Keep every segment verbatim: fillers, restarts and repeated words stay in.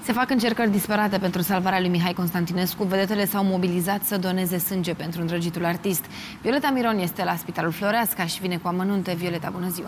Se fac încercări disperate pentru salvarea lui Mihai Constantinescu. Vedetele s-au mobilizat să doneze sânge pentru îndrăgitul artist. Violeta Miron este la Spitalul Floreasca și vine cu amănunte. Violeta, bună ziua!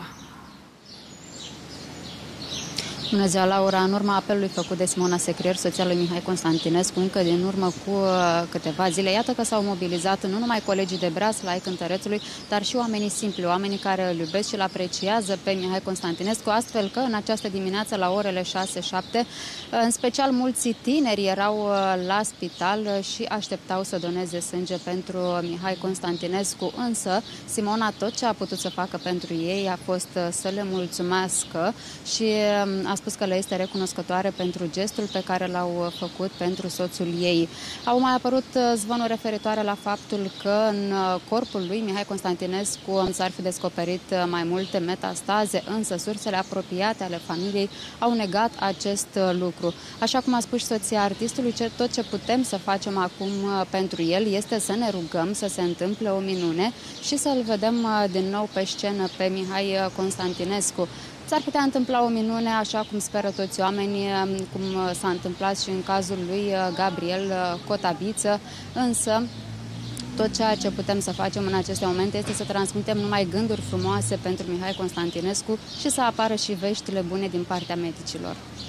Bună ziua, Laura! În urma apelului făcut de Simona Secrier, soția lui Mihai Constantinescu, încă din urmă cu câteva zile, iată că s-au mobilizat nu numai colegii de breaslă ai cântărețului, dar și oamenii simpli, oamenii care îl iubesc și îl apreciază pe Mihai Constantinescu, astfel că în această dimineață, la orele șase șapte, în special mulți tineri erau la spital și așteptau să doneze sânge pentru Mihai Constantinescu, însă Simona tot ce a putut să facă pentru ei a fost să le mulțumească și a spus că le este recunoscătoare pentru gestul pe care l-au făcut pentru soțul ei. Au mai apărut zvonuri referitoare la faptul că în corpul lui Mihai Constantinescu s-ar fi descoperit mai multe metastaze, însă sursele apropiate ale familiei au negat acest lucru. Așa cum a spus și soția artistului, tot ce putem să facem acum pentru el este să ne rugăm să se întâmple o minune și să-l vedem din nou pe scenă pe Mihai Constantinescu. S-ar putea întâmpla o minune, așa cum speră toți oamenii, cum s-a întâmplat și în cazul lui Gabriel Cotabiță, însă tot ceea ce putem să facem în aceste momente este să transmitem numai gânduri frumoase pentru Mihai Constantinescu și să apară și veștile bune din partea medicilor.